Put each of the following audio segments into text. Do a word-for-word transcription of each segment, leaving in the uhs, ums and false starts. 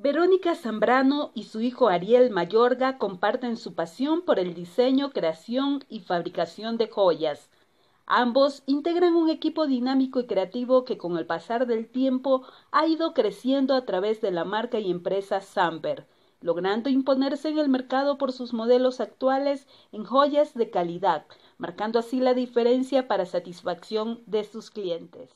Verónica Zambrano y su hijo Ariel Mayorga comparten su pasión por el diseño, creación y fabricación de joyas. Ambos integran un equipo dinámico y creativo que con el pasar del tiempo ha ido creciendo a través de la marca y empresa Samper, logrando imponerse en el mercado por sus modelos actuales en joyas de calidad, marcando así la diferencia para satisfacción de sus clientes.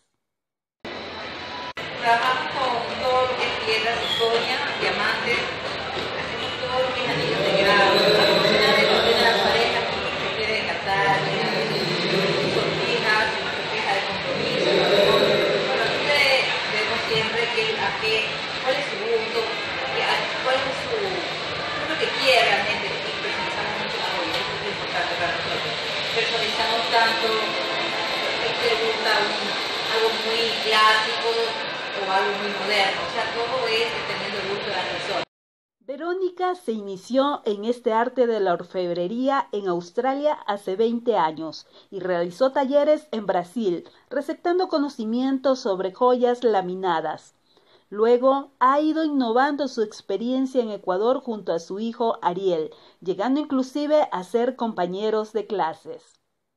Trabajamos con todo lo que es piedra, circonia, diamantes, hacemos todo lo que es anillos de grado, de las parejas que se quieren casar, sortijas, sortijas de compromiso. Bueno, aquí vemos siempre que, a qué, cuál es su gusto, cuál es su, lo que quiere realmente, y personalizamos mucho la joya, eso es importante para nosotros. Personalizamos tanto, que te gusta un, algo muy clásico, o algo muy moderno, o sea, todo es dependiendo del gusto de la persona. Verónica se inició en este arte de la orfebrería en Australia hace veinte años y realizó talleres en Brasil, receptando conocimientos sobre joyas laminadas. Luego ha ido innovando su experiencia en Ecuador junto a su hijo Ariel, llegando inclusive a ser compañeros de clases.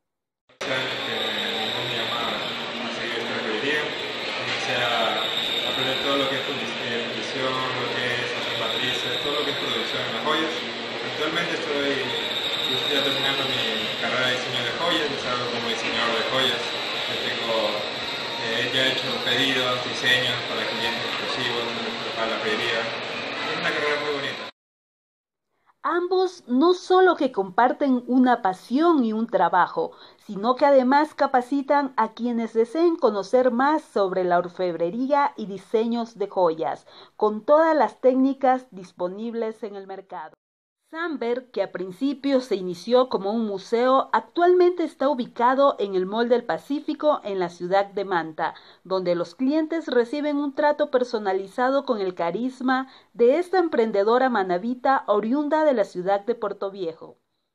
Aprender todo lo que es fundición, lo que es hacer matrices, todo lo que es producción en las joyas. Actualmente estoy, estoy terminando mi carrera de diseño de joyas, desarrollo como diseñador de joyas. Yo tengo, eh, ya he hecho pedidos, diseños para clientes exclusivos, para la joyería. Es una carrera muy bonita. Ambos no solo que comparten una pasión y un trabajo, sino que además capacitan a quienes deseen conocer más sobre la orfebrería y diseños de joyas, con todas las técnicas disponibles en el mercado. Samper, que a principio se inició como un museo, actualmente está ubicado en el Mall del Pacífico en la ciudad de Manta, donde los clientes reciben un trato personalizado con el carisma de esta emprendedora manabita oriunda de la ciudad de Portoviejo.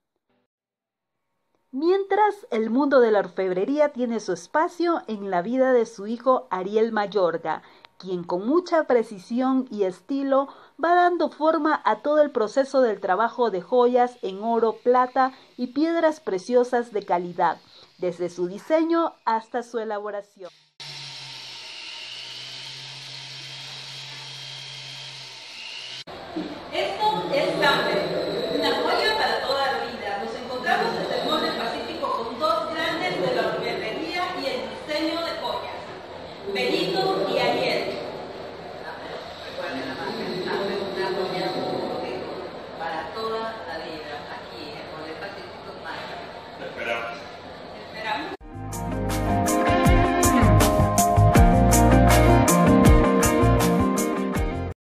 Mientras, el mundo de la orfebrería tiene su espacio en la vida de su hijo Ariel Mayorga, quien con mucha precisión y estilo va dando forma a todo el proceso del trabajo de joyas en oro, plata y piedras preciosas de calidad, desde su diseño hasta su elaboración.